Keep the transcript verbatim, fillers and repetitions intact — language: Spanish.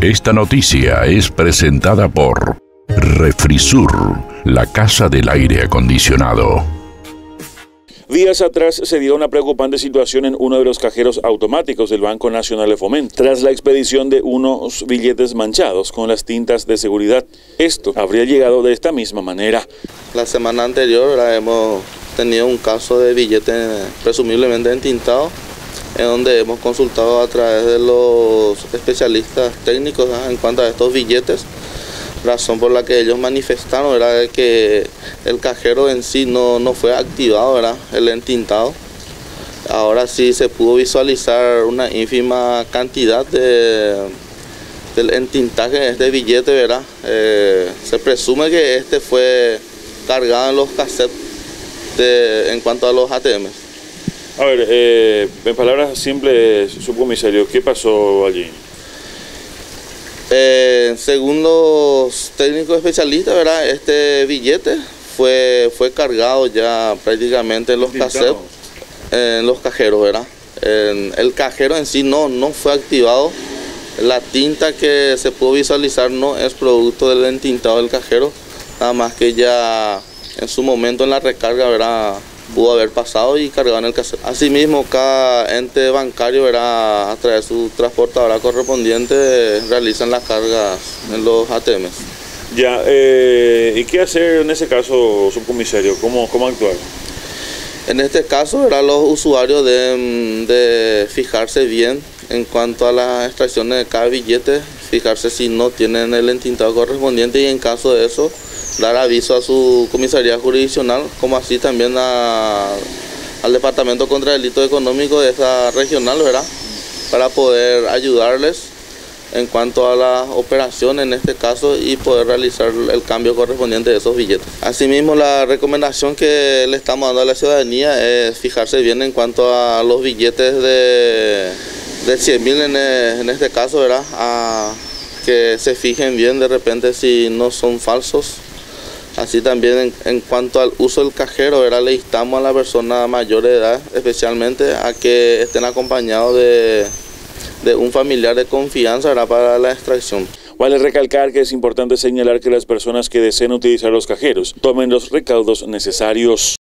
Esta noticia es presentada por Refrisur, la casa del aire acondicionado. Días atrás se dio una preocupante situación en uno de los cajeros automáticos del Banco Nacional de Fomento, tras la expedición de unos billetes manchados con las tintas de seguridad. Esto habría llegado de esta misma manera. La semana anterior ¿verdad? hemos tenido un caso de billete presumiblemente entintado, en donde hemos consultado a través de los especialistas técnicos ¿verdad? en cuanto a estos billetes, razón por la que ellos manifestaron era que el cajero en sí no, no fue activado, ¿verdad? El entintado. Ahora sí se pudo visualizar una ínfima cantidad de, del entintaje de este billete, ¿verdad? Eh, se presume que este fue cargado en los cassettes de, en cuanto a los A T Ms. A ver, eh, en palabras simples, subcomisario, ¿qué pasó allí? Eh, según los técnicos especialistas, ¿verdad? Este billete fue, fue cargado ya prácticamente en los cassettes, en los cajeros, ¿verdad? En, el cajero en sí no, no fue activado. La tinta que se pudo visualizar no es producto del entintado del cajero, nada más que ya en su momento en la recarga, ¿verdad? Pudo haber pasado y cargado en el cassette. Asimismo, cada ente bancario ¿verdad? a través de su transportadora correspondiente realizan las cargas en los A T Ms. Ya, eh, ¿y qué hacer en ese caso, subcomisario? ¿Cómo, cómo actuar? En este caso, ¿verdad? los usuarios deben de fijarse bien en cuanto a las extracciones de cada billete, fijarse si no tienen el entintado correspondiente y en caso de eso, dar aviso a su comisaría jurisdiccional, como así también a, al Departamento contra Delitos Económicos de esa regional, ¿verdad? Para poder ayudarles en cuanto a las operaciones en este caso y poder realizar el cambio correspondiente de esos billetes. Asimismo, la recomendación que le estamos dando a la ciudadanía es fijarse bien en cuanto a los billetes de, de cien mil en, en este caso, ¿verdad? A, que se fijen bien de repente si no son falsos. Así también en, en cuanto al uso del cajero, ¿verdad? Le instamos a la persona mayor de edad, especialmente a que estén acompañados de, de un familiar de confianza, ¿verdad? Para la extracción. Vale recalcar que es importante señalar que las personas que deseen utilizar los cajeros tomen los recaudos necesarios.